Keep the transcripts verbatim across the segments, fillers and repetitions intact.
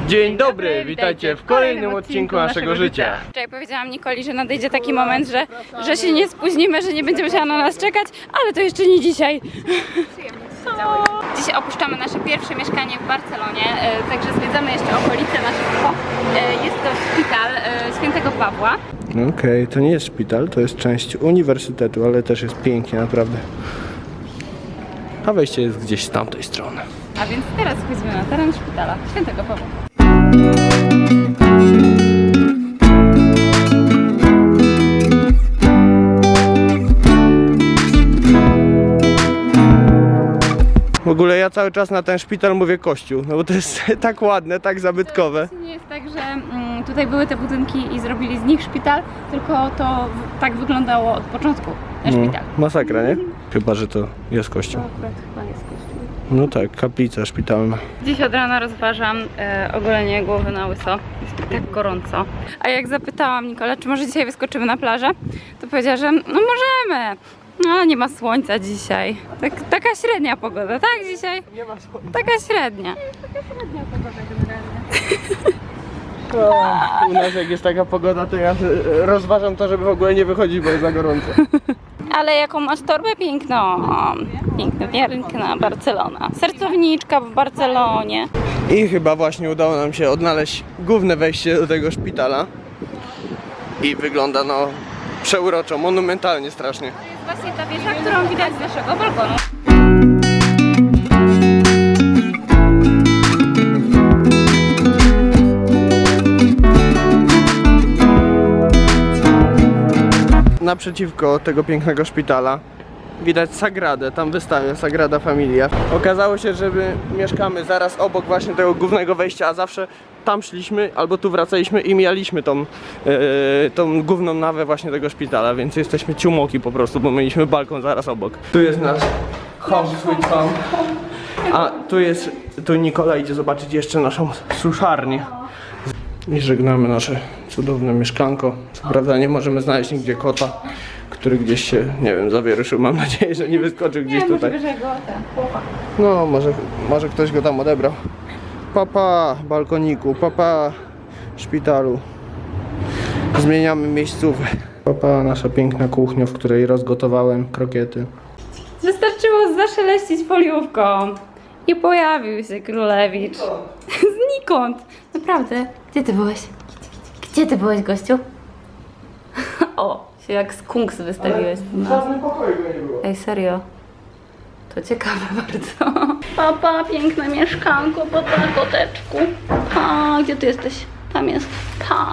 Dzień dobry, witajcie w kolejnym odcinku naszego życia. Wczoraj powiedziałam Nikoli, że nadejdzie taki moment, że, że się nie spóźnimy, że nie będzie musiała na nas czekać, ale to jeszcze nie dzisiaj. Dzisiaj opuszczamy nasze pierwsze mieszkanie w Barcelonie, także zwiedzamy jeszcze okolice naszego. Jest to szpital Świętego Pawła. Okej, okay, to nie jest szpital, to jest część uniwersytetu, ale też jest pięknie, naprawdę. A wejście jest gdzieś z tamtej strony. A więc teraz wchodzimy na teren szpitala Świętego Pawła. W ogóle ja cały czas na ten szpital mówię kościół, no bo to jest tak ładne, tak zabytkowe. To nie jest tak, że mm, tutaj były te budynki i zrobili z nich szpital, tylko to w, tak wyglądało od początku, ten no, szpital. Masakra, nie? Chyba, że to jest kościół. To akurat chyba jest kościół. No tak, kaplica szpitalna. Dziś od rana rozważam e, ogolenie głowy na łyso. Jest mi tak gorąco. A jak zapytałam Nikolę, czy może dzisiaj wyskoczymy na plażę, to powiedziała, że no możemy. No ale nie ma słońca dzisiaj. Tak, taka średnia pogoda, tak dzisiaj? Nie ma słońca. Taka średnia. Taka średnia pogoda generalnie. U nas jak jest taka pogoda, to ja rozważam to, żeby w ogóle nie wychodzić, bo jest za gorąco. Ale jaką masz torbę piękną? Piękna, piękna Barcelona. Sercowniczka w Barcelonie. I chyba właśnie udało nam się odnaleźć główne wejście do tego szpitala. I wygląda no przeuroczo, monumentalnie strasznie. To jest właśnie ta wieża, którą widać z naszego balkonu. Naprzeciwko tego pięknego szpitala widać Sagradę, tam wystawia Sagrada Familia. Okazało się, że my mieszkamy zaraz obok właśnie tego głównego wejścia, a zawsze tam szliśmy albo tu wracaliśmy i mijaliśmy tą, yy, tą główną nawę właśnie tego szpitala, więc jesteśmy ciumoki po prostu, bo mieliśmy balkon zaraz obok. Tu jest nasz home sweet home, a tu jest, tu Nikola idzie zobaczyć jeszcze naszą suszarnię. I żegnamy nasze cudowne mieszkanko. Co prawda nie możemy znaleźć nigdzie kota, który gdzieś się, nie wiem, zawieruszył. Mam nadzieję, że nie wyskoczył gdzieś nie, tutaj. Może go ten chłopak. No, może, może ktoś go tam odebrał. Papa balkoniku, papa szpitalu. Zmieniamy miejscówkę. Papa nasza piękna kuchnia, w której rozgotowałem krokiety. Wystarczyło zaszeleścić foliówką. I pojawił się królewicz. Znikąd. Naprawdę. Gdzie ty byłeś? Gdzie ty byłeś, gościu? O, się jak skunks wystawiłeś. W żadnym pokoju go nie było. Ej, serio. To ciekawe bardzo. Papa, piękne mieszkanko, papa, koteczku. Pa, gdzie ty jesteś? Tam jest. Pa.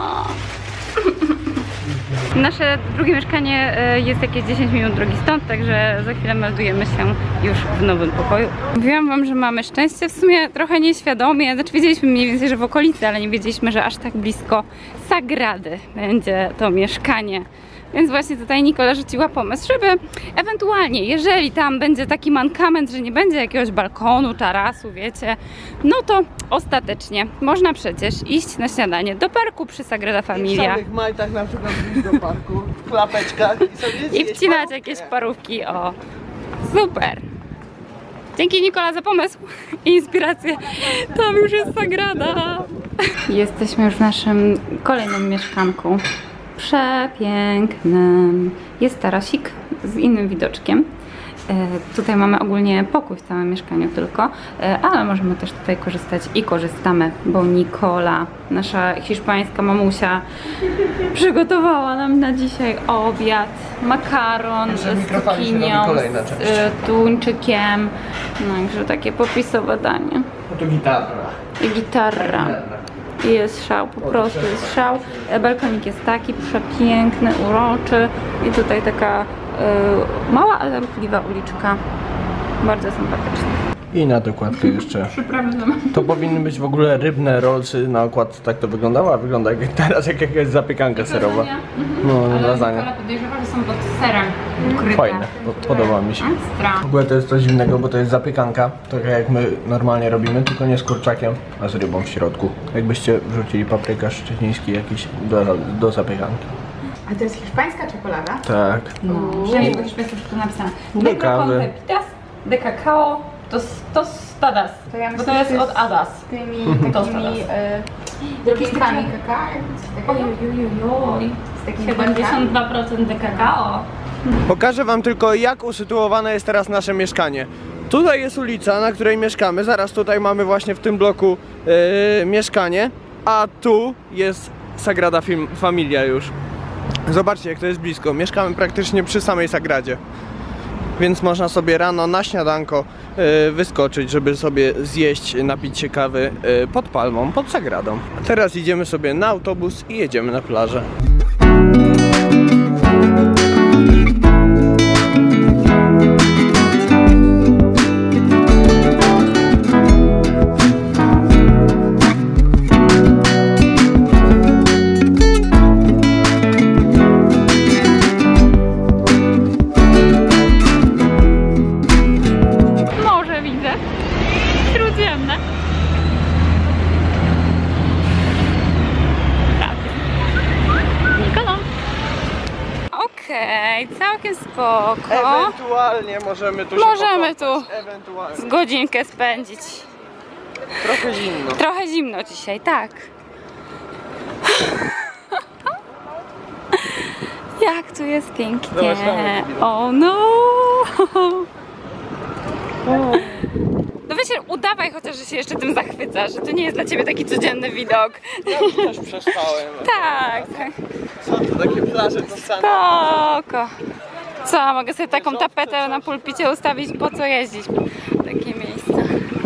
Nasze drugie mieszkanie jest jakieś dziesięć minut drogi stąd, także za chwilę meldujemy się już w nowym pokoju. Mówiłam wam, że mamy szczęście, w sumie trochę nieświadomie, znaczy wiedzieliśmy mniej więcej, że w okolicy, ale nie wiedzieliśmy, że aż tak blisko Sagrady będzie to mieszkanie. Więc właśnie tutaj Nikola rzuciła pomysł, żeby ewentualnie, jeżeli tam będzie taki mankament, że nie będzie jakiegoś balkonu, tarasu, wiecie, no to ostatecznie można przecież iść na śniadanie do parku przy Sagrada Familia. I w samych majtach na przykład iść do parku, w klapeczkach i sobie I wcinać parówkę. Jakieś parówki, o. Super! Dzięki Nikola za pomysł i inspirację. Tam już jest Sagrada. Jesteśmy już w naszym kolejnym mieszkanku. Przepięknym. Jest tarasik z innym widoczkiem. E, tutaj mamy ogólnie pokój w całym mieszkaniu tylko, e, ale możemy też tutaj korzystać i korzystamy, bo Nikola, nasza hiszpańska mamusia, przygotowała nam na dzisiaj obiad, makaron z cukinią, z e, tuńczykiem, no także takie popisowe danie. No to gitarra. I gitarra. I jest szał, po prostu jest szał. Balkonik jest taki przepiękny, uroczy i tutaj taka y, mała, ale ruchliwa uliczka. Bardzo sympatyczna. I na dokładkę jeszcze. To powinny być w ogóle rybne rolsy na okład, tak to wyglądało, a wygląda jak teraz jak jakaś zapiekanka serowa. Mhm. No, lasagne. Ale podejrzewam, że są pod serem ukryte. Fajne, podoba mi się. Ekstra. W ogóle to jest coś innego, bo to jest zapiekanka, tak jak my normalnie robimy, tylko nie z kurczakiem, a z rybą w środku. Jakbyście wrzucili paprykarz szczeciński jakiś do, do zapiekanki. A to jest hiszpańska czekolada? Tak. No. Przynajmniej po hiszpańsku tu napisane. Do kawy. De cacao, To, to Stadas, To ja bo myślę, to jest że to od jest- Adas. Z tymi To takimi Stadas. e, drobieżkami kakao, coś takiego. Ojojojoj, Z takimi siedemdziesiąt dwa procent de kakao. Pokażę wam tylko, jak usytuowane jest teraz nasze mieszkanie. Tutaj jest ulica, na której mieszkamy. Zaraz tutaj mamy właśnie w tym bloku yy, mieszkanie. A tu jest Sagrada Fam- Familia już. Zobaczcie, jak to jest blisko. Mieszkamy praktycznie przy samej Sagradzie. Więc można sobie rano na śniadanko yy, wyskoczyć, żeby sobie zjeść, napić się kawy yy, pod palmą, pod Sagradą. A teraz idziemy sobie na autobus i jedziemy na plażę. Morze widzę. Śródziemne. Nikola. Okej, całkiem spoko. Ewentualnie możemy tu się Możemy pokąpać. tu. Ewentualnie. Z godzinkę spędzić. Trochę zimno. Trochę zimno dzisiaj, tak. Jak tu jest pięknie. Zobacz, dawaj, chwilę. O no. No wiecie, udawaj chociaż, że się jeszcze tym zachwycasz, że to nie jest dla ciebie taki codzienny widok. Ja już też przestałem. Tak, tak. Co to takie plaże to same? Spoko. Co, mogę sobie taką tapetę na pulpicie ustawić, po co jeździć w takie miejsca.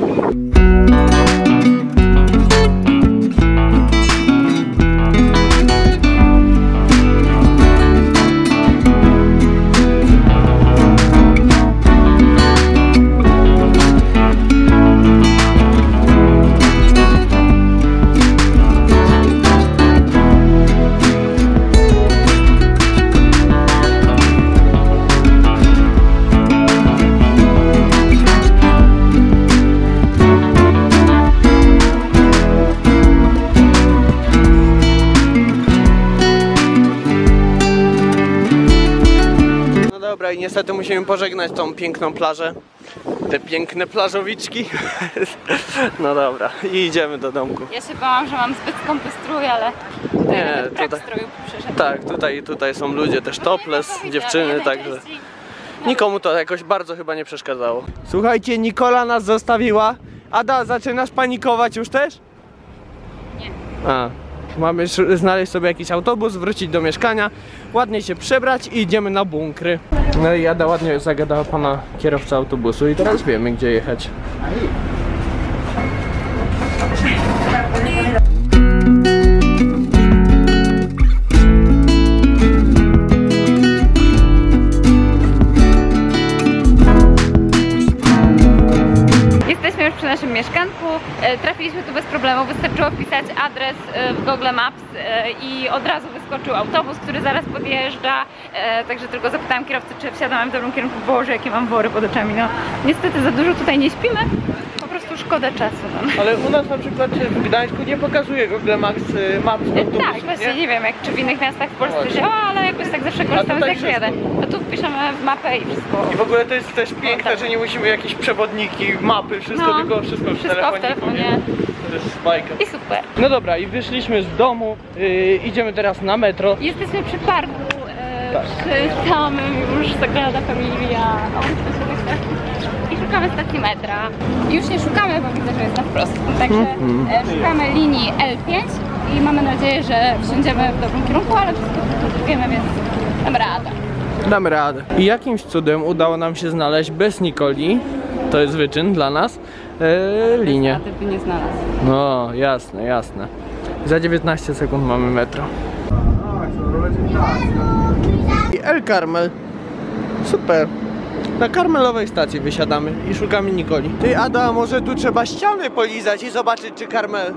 No dobra, i niestety musimy pożegnać tą piękną plażę. Te piękne plażowiczki. No dobra, i idziemy do domku. Ja się bałam, że mam zbyt skąpy strój, ale Nie, nawet brak tutaj- stroju przyszedł. Tak, tutaj, tutaj są ludzie też topless, dziewczyny, także nikomu to jakoś bardzo chyba nie przeszkadzało. Słuchajcie, Nikola nas zostawiła. Ada, zaczynasz panikować już też? Nie. A, mamy sz- znaleźć sobie jakiś autobus, wrócić do mieszkania, ładnie się przebrać i idziemy na bunkry. No i Ada ładnie zagadała pana kierowcę autobusu i teraz wiemy, gdzie jechać. Jesteśmy już przy naszym mieszkanku, e, trafiliśmy tu bez problemu, wystarczyło wpisać adres e, w Google Maps e, i od razu wyskoczył autobus, który zaraz podjeżdża, e, także tylko zapytałam kierowcę, czy wsiadam w dobrym kierunku. Boże, jakie mam wory pod oczami, no niestety za dużo tutaj nie śpimy, po prostu szkoda czasu nam. Ale u nas na przykład w Gdańsku nie pokazuje Google Maps, y, Maps E, autobusów, Tak, właśnie nie? nie wiem jak czy w innych miastach w Polsce Właśnie. działa, ale jakoś tak zawsze korzystamy z tutaj jak wszystko. jadę. A tu wpiszemy w mapę i wszystko. I w ogóle to jest też piękne, tak. że nie musimy jakieś przewodniki, mapy, wszystko, No, tylko wszystko w wszystko w telefoniku, telefonie. nie? To jest bajka. I super. No dobra, i wyszliśmy z domu, yy, idziemy teraz na metro. Jesteśmy przy parku, e, Tak. przy samym już Sagrada Familia. O, to się tak- I szukamy stacji metra. Już nie szukamy, bo widzę, że jest na wprost. Także e, szukamy linii L pięć i mamy nadzieję, że wsiądziemy w dobrym kierunku, ale wszystko wiemy, więc dam radę. Damy radę. I jakimś cudem udało nam się znaleźć bez Nikoli, to jest wyczyn dla nas, yy, linię. A ty by nie znalazł. No, jasne, jasne. Za dziewiętnaście sekund mamy metro. I El Carmel. Super. Na karmelowej stacji wysiadamy i szukamy Nikoli. Ty, Ada, może tu trzeba ściany polizać i zobaczyć, czy Karmel...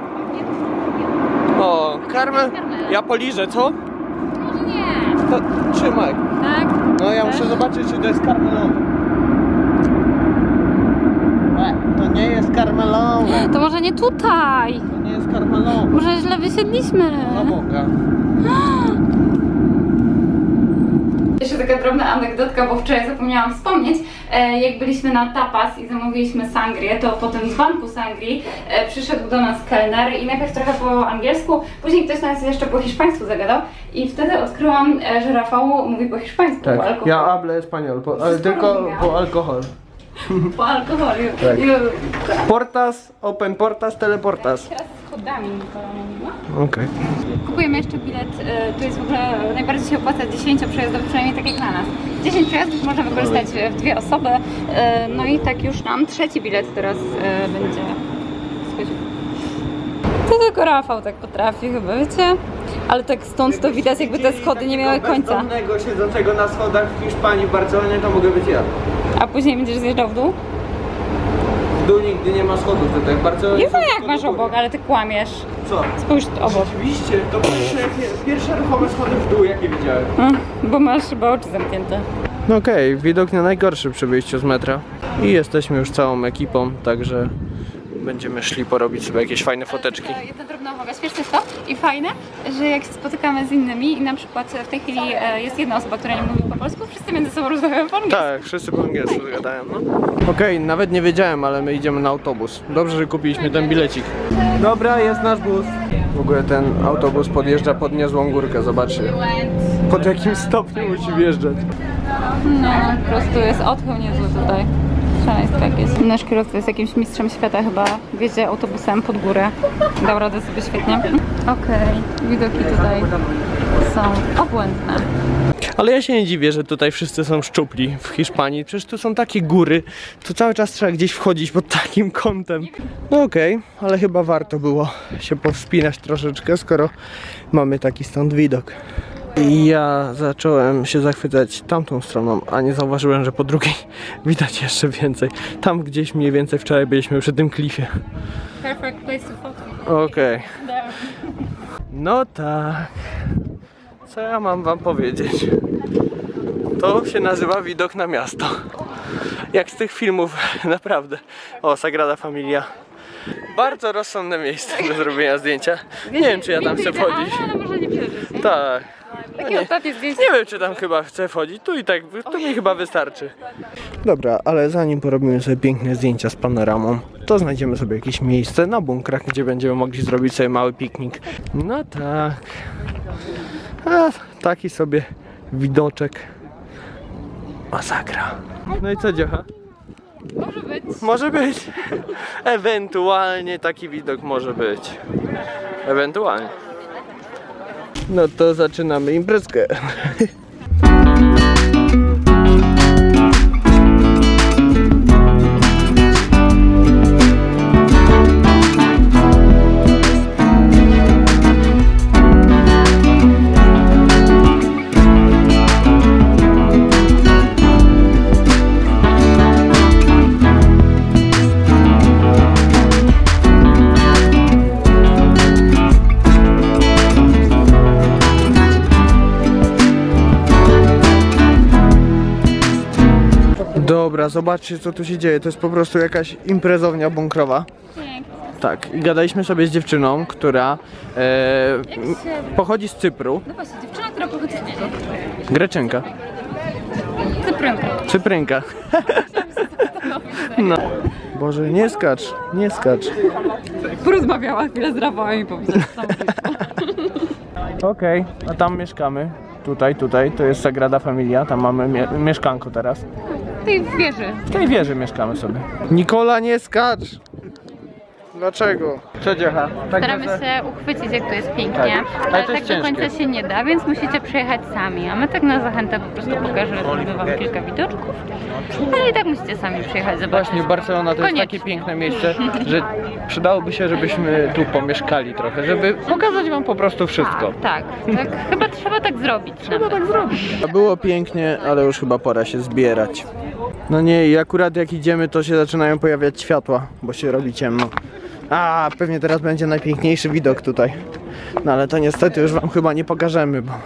O, Karmel... Ja poliżę, co? Może nie. To trzymaj. Tak? No, ja Też? muszę zobaczyć, czy to jest karmelowe. E, to nie jest karmelowe. To może nie tutaj. To nie jest karmelowe. Może źle wysiedliśmy. No Boga. Jeszcze taka drobna anegdotka, bo wczoraj zapomniałam wspomnieć, e, jak byliśmy na tapas i zamówiliśmy sangrię, to potem z banku sangrii e, przyszedł do nas kelner i najpierw trochę po angielsku, później ktoś nas jeszcze po hiszpańsku zagadał i wtedy odkryłam, e, że Rafał mówi po hiszpańsku, po Tak, alkoholu. ja hablo español, po, ale Wszystko tylko rozumiałam. po alkohol. Po alkoholu. Tak. I, Portas, open portas, teleportas. teraz schodami Nikola mówiła. Okej. Kupujemy jeszcze bilet, e, to jest w ogóle najbardziej się opłaca dziesięć przejazdowy, przynajmniej tak jak na nas. dziesięć przejazdów można wykorzystać w dwie osoby, e, no i tak już nam trzeci bilet teraz e, będzie schodził. To tylko Rafał tak potrafi chyba, wiecie? Ale tak stąd to widać, jakby te schody nie miały końca. Bezdomnego siedzącego na schodach w Hiszpanii, w Barcelonie to mogę być ja. A później będziesz zjeżdżał w dół? W dół nigdy nie ma schodów tutaj, w Barcelonie. Nie wiem są jak schody masz do góry. obok, ale ty kłamiesz. Co? Spójrz obok. Oczywiście, to pierwsze, pierwsze ruchome schody w dół, jakie widziałem. No, bo masz chyba oczy zamknięte. No okej, okay, widok nie najgorszy przy wyjściu z metra. I jesteśmy już całą ekipą, także będziemy szli porobić sobie jakieś fajne foteczki. Jedna drobna uwaga, śmieszne jest to i fajne, że jak się spotykamy z innymi i na przykład w tej chwili e, jest jedna osoba, która nie mówi po polsku, wszyscy między sobą rozmawiają po angielsku. Tak, wszyscy po angielsku gadają, no. Okej, okay, nawet nie wiedziałem, ale my idziemy na autobus. Dobrze, że kupiliśmy ten bilecik. Dobra, jest nasz bus. W ogóle ten autobus podjeżdża pod niezłą górkę, zobaczcie. Pod jakim stopniu musi wjeżdżać. No, po prostu jest odchył niezły tutaj. Szaleństwo jakieś. Nasz kierowca jest jakimś mistrzem świata chyba, wjedzie autobusem pod górę. Dał radę sobie świetnie. Okej, okay. Widoki tutaj są obłędne. Ale ja się nie dziwię, że tutaj wszyscy są szczupli w Hiszpanii. Przecież tu są takie góry, tu cały czas trzeba gdzieś wchodzić pod takim kątem. No okej, okay, ale chyba warto było się powspinać troszeczkę, skoro mamy taki stąd widok. I ja zacząłem się zachwycać tamtą stroną, a nie zauważyłem, że po drugiej widać jeszcze więcej. Tam gdzieś mniej więcej wczoraj byliśmy przy tym klifie. Perfect place to photo. Okej. Okay. No tak. Co ja mam wam powiedzieć? To się nazywa widok na miasto. Jak z tych filmów, naprawdę. O, Sagrada Familia. Bardzo rozsądne miejsce do zrobienia zdjęcia. Nie wiem, czy ja tam chcę wchodzić. Ale może nie przeżyć. Tak. Takie ostatnie zdjęcie. Nie wiem, czy tam chyba chcę wchodzić. Tu i tak, tu mi chyba wystarczy. Dobra, ale zanim porobimy sobie piękne zdjęcia z panoramą, to znajdziemy sobie jakieś miejsce na bunkrach, gdzie będziemy mogli zrobić sobie mały piknik. No tak. A, taki sobie widoczek. Masakra. No i co, dziocha? Może być. Może być. Ewentualnie taki widok może być. Ewentualnie. No to zaczynamy imprezkę. Dobra, zobaczcie co tu się dzieje, to jest po prostu jakaś imprezownia bunkrowa. Pięknie. Tak, i gadaliśmy sobie z dziewczyną, która e, pochodzi z Cypru. No właśnie, dziewczyna, która pochodzi z Cypru. Greczynka. Cyprynka. Cyprynka. No. Boże, nie skacz, nie skacz. Porozmawiała chwilę z Rafałem i powiedziała Okej, okay, a tam mieszkamy. Tutaj, tutaj, to jest Sagrada Familia, tam mamy mie mieszkanko teraz. w tej wieży. W tej wieży mieszkamy sobie. Nikola, nie skacz! Dlaczego? Co dziecha? Tak Staramy może... się uchwycić, jak to jest pięknie, Tak. Ale ale to tak jest do końca ciężkie. się nie da, więc musicie przyjechać sami. A my tak na zachętę po prostu pokażemy wam kilka widoczków. Ale i tak musicie sami przyjechać, zobaczyć. Właśnie, Barcelona to jest Koniecznie. takie piękne miejsce, że przydałoby się, żebyśmy tu pomieszkali trochę, żeby pokazać wam po prostu wszystko. Tak, tak, tak. Chyba trzeba tak zrobić. Trzeba tak zrobić. Było pięknie, ale już chyba pora się zbierać. No nie, i akurat jak idziemy, to się zaczynają pojawiać światła, bo się robi ciemno. A, pewnie teraz będzie najpiękniejszy widok tutaj. No ale to niestety już wam chyba nie pokażemy, bo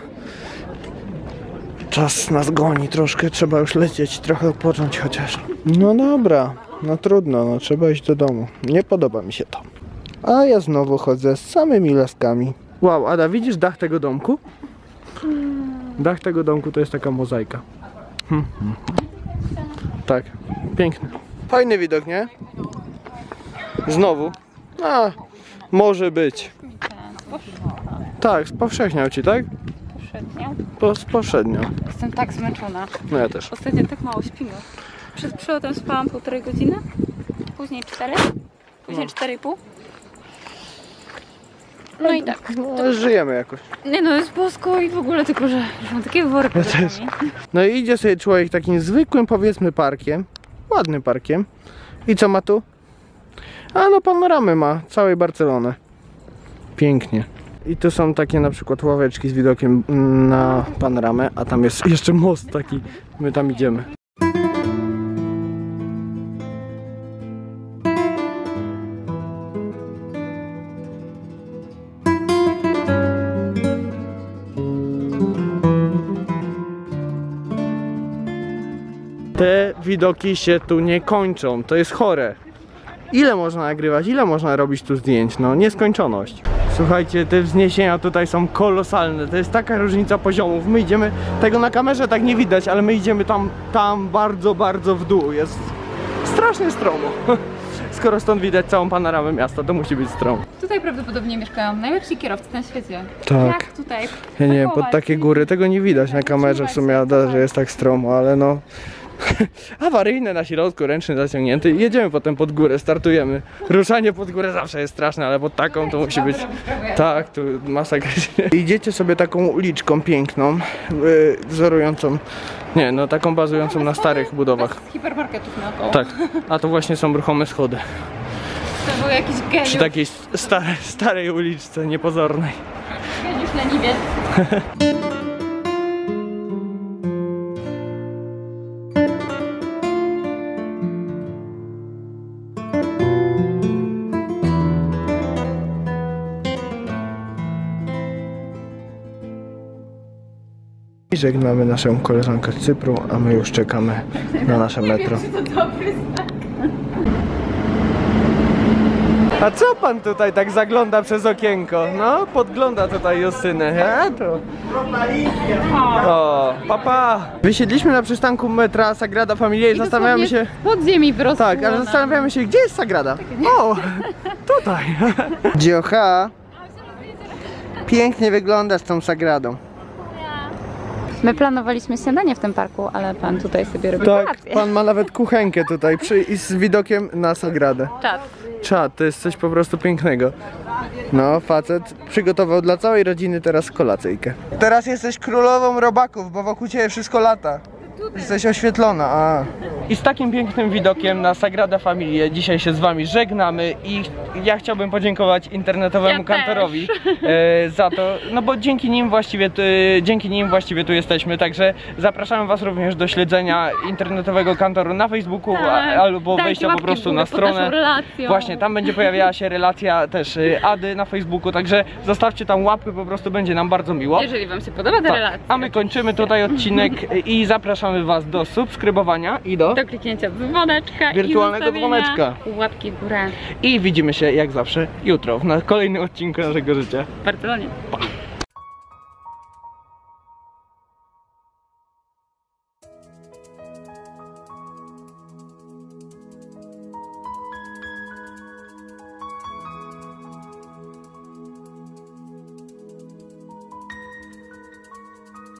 czas nas goni troszkę, trzeba już lecieć, trochę odpocząć chociaż. No dobra, no trudno, no trzeba iść do domu. Nie podoba mi się to. A ja znowu chodzę z samymi laskami. Wow, Ada, widzisz dach tego domku? Dach tego domku to jest taka mozaika. Hmm. Tak, piękny. Fajny widok, nie? Znowu. A, może być. Tak, spowszechniał ci, tak? Poprzednio. Po, spowszedniał. Jestem tak zmęczona. No ja też. Ostatnio tak mało śpimy. Przed przelotem spałam półtorej godziny, później cztery, później cztery i pół. No i tak. No, żyjemy jakoś. Nie no, jest bosko i w ogóle, tylko że już mam takie worek pod też. oczami. No i idzie sobie człowiek takim zwykłym, powiedzmy, parkiem. Ładnym parkiem. I co ma tu? A no, panoramę ma całej Barcelony. Pięknie. I tu są takie na przykład ławeczki z widokiem na panoramę, a tam jest jeszcze most taki. My tam idziemy. Te widoki się tu nie kończą, to jest chore. Ile można nagrywać, ile można robić tu zdjęć? No, nieskończoność. Słuchajcie, te wzniesienia tutaj są kolosalne, to jest taka różnica poziomów. My idziemy, tego na kamerze tak nie widać, ale my idziemy tam, tam bardzo, bardzo w dół. Jest strasznie stromo. Skoro stąd widać całą panoramę miasta, to musi być stromo. Tutaj prawdopodobnie mieszkają najlepsi kierowcy na świecie. Tak. Jak tutaj Ja nie wiem, pod parkować? takie góry tego nie widać na kamerze w sumie, a że jest tak stromo, ale no... Awaryjne na środku, ręczny zaciągnięty. Jedziemy potem pod górę, startujemy. Ruszanie pod górę zawsze jest straszne, ale pod taką to musi być... Tak, tu masakrycznie. Idziecie sobie taką uliczką piękną, yy, wzorującą... Nie, no taką bazującą na starych budowach. Bez hipermarketów naokoło. Tak, a to właśnie są ruchome schody. To był jakiś geniusz, Przy takiej starej, starej uliczce, niepozornej. geniusz leniwiec. I żegnamy naszą koleżankę z Cypru, a my już czekamy na nasze metro. To dobry znak. A co pan tutaj tak zagląda przez okienko? No, podgląda tutaj Justynę. A, to... O, papa! Wysiedliśmy na przystanku metra Sagrada Familia i zastanawiamy się... Pod ziemi wyrosło. Tak, ale zastanawiamy się, gdzie jest Sagrada? O, tutaj. Dziocha! Pięknie wygląda z tą Sagradą. My planowaliśmy śniadanie w tym parku, ale pan tutaj sobie robi Tak, kolację. pan ma nawet kuchenkę tutaj przy, i z widokiem na Sagradę. Czad. Czad, to jest coś po prostu pięknego. No, facet przygotował dla całej rodziny teraz kolacyjkę. Teraz jesteś królową robaków, bo wokół ciebie wszystko lata. Jesteś oświetlona, a. I z takim pięknym widokiem na Sagrada Familię dzisiaj się z wami żegnamy i ja chciałbym podziękować internetowemu Ja kantorowi e, za to, no bo dzięki nim właściwie tu, dzięki nim właściwie tu jesteśmy, także zapraszamy was również do śledzenia internetowego kantoru na Facebooku, Tak. a, albo Dajcie wejścia po łapki prostu w górę na pod naszą stronę. relacją. Właśnie, tam będzie pojawiała się relacja też y, Ady na Facebooku, także zostawcie tam łapy, po prostu będzie nam bardzo miło. Jeżeli wam się podoba ta Tak. relacja. A my kończymy tutaj odcinek i zapraszamy was do subskrybowania i do... Do kliknięcia dzwoneczka Wirtualnego i zostawienia dzwoneczka. łapki w górę I widzimy się jak zawsze jutro na kolejnym odcinku naszego życia. w Barcelonie. Pa!